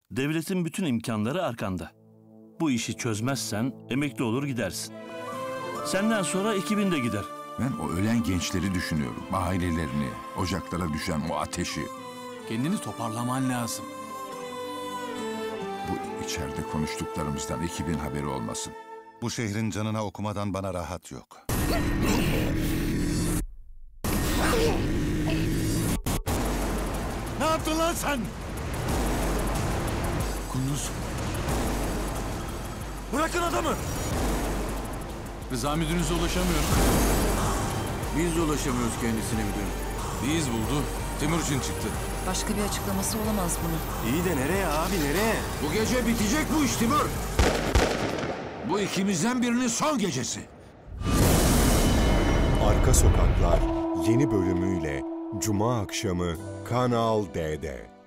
Devletin bütün imkanları arkanda. Bu işi çözmezsen emekli olur gidersin. Senden sonra ekibin de gider. Ben o ölen gençleri düşünüyorum. Ailelerini, ocaklara düşen o ateşi. Kendini toparlaman lazım. Bu içeride konuştuklarımızdan ekibin haberi olmasın. Bu şehrin canına okumadan bana rahat yok. Ne yaptın lan sen? Kunduz, Bırakın adamı! Rıza müdürünüze ulaşamıyorum. Biz de ulaşamıyoruz kendisine müdürüm. Bir iz buldu. Timur için çıktı. Başka bir açıklaması olamaz bunun. İyi de nereye abi, nereye? Bu gece bitecek bu iş Timur. Bu ikimizden birinin son gecesi. Arka Sokaklar yeni bölümüyle Cuma akşamı Kanal D'de.